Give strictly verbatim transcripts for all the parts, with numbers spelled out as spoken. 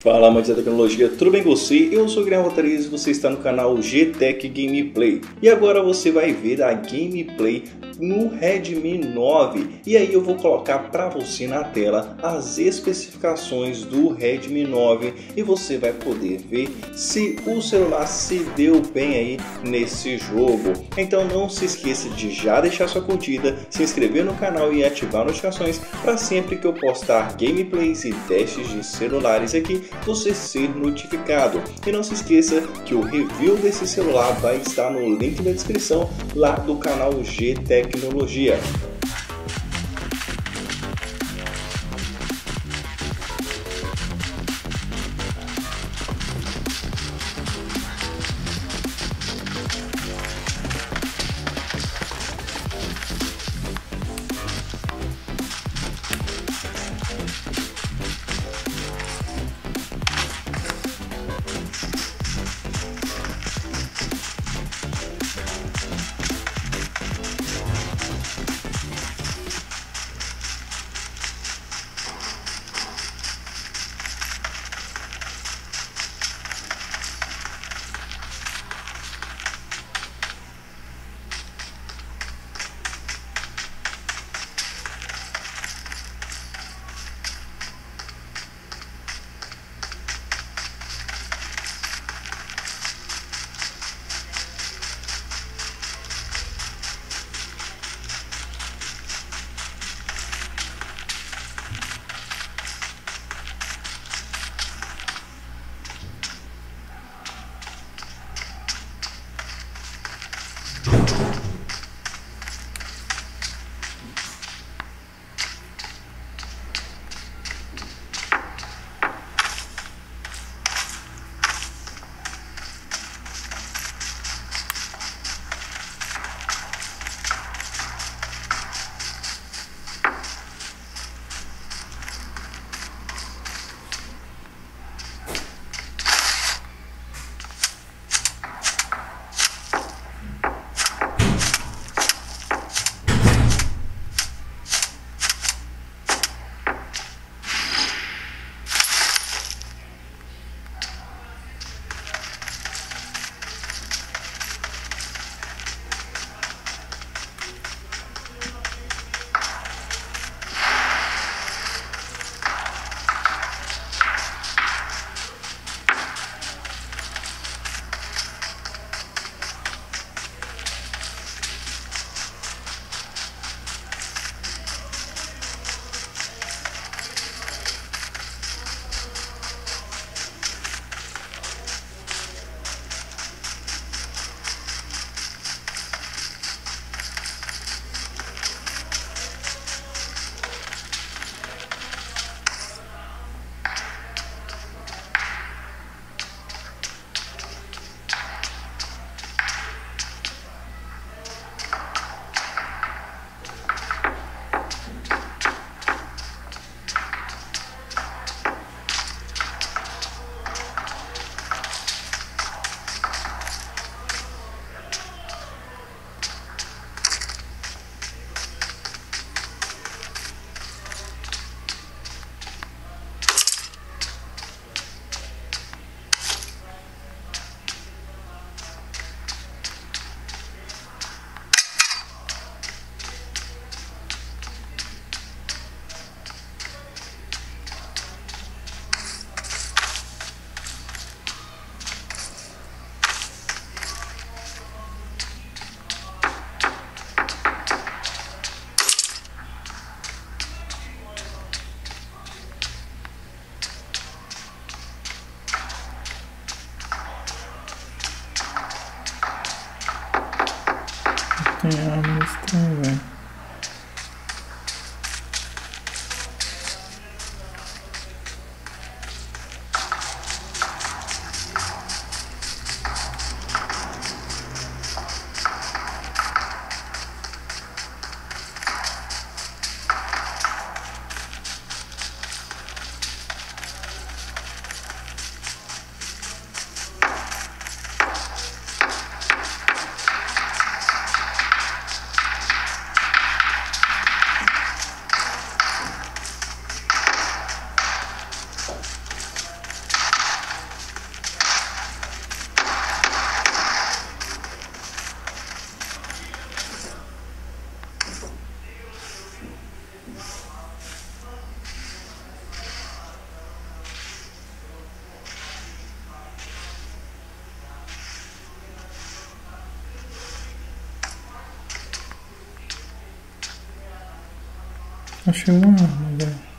Fala, amantes da tecnologia, tudo bem com você? Eu sou o Guilherme Valtariz e você está no canal G-Tech Gameplay. E agora você vai ver a gameplay no Redmi nove. E aí eu vou colocar para você na tela as especificações do Redmi nove e você vai poder ver se o celular se deu bem aí nesse jogo. Então não se esqueça de já deixar sua curtida, se inscrever no canal e ativar notificações para sempre que eu postar gameplays e testes de celulares aqui você ser notificado. E não se esqueça que o review desse celular vai estar no link da descrição lá do canal G Tecnologia. Tem arma estranha, velho. Achei uma arma, velho.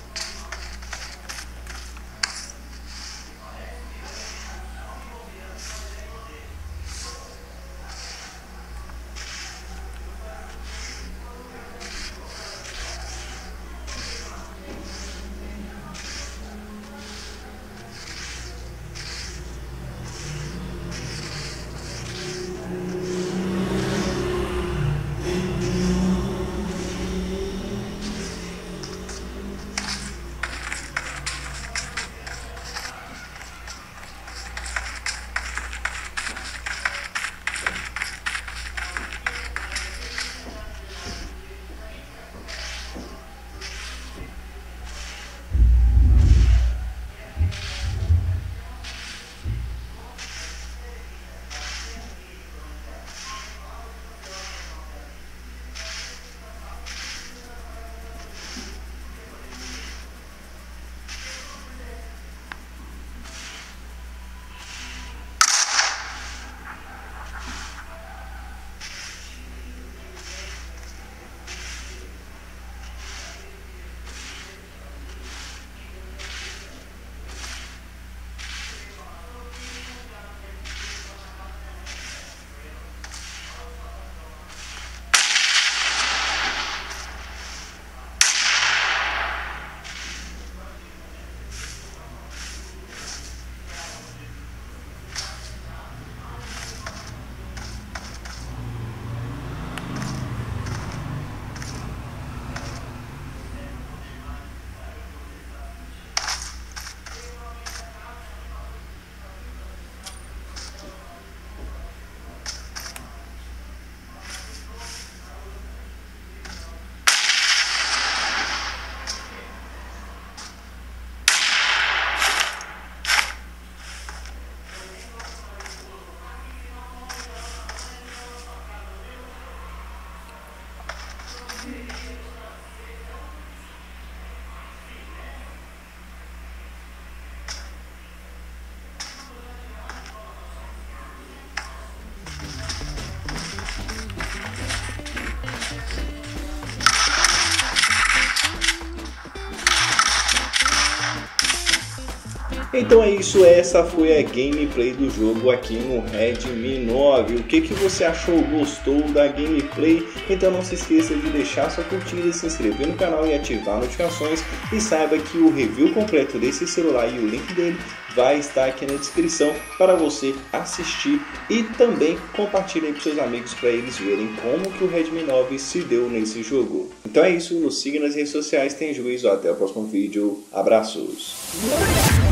Então é isso, essa foi a gameplay do jogo aqui no Redmi nove. O que, que você achou? Gostou da gameplay? Então não se esqueça de deixar sua curtida, se inscrever no canal e ativar notificações. E saiba que o review completo desse celular e o link dele vai estar aqui na descrição para você assistir e também compartilhar com seus amigos para eles verem como que o Redmi nove se deu nesse jogo. Então é isso, nos siga nas redes sociais, tem juízo, até o próximo vídeo, abraços!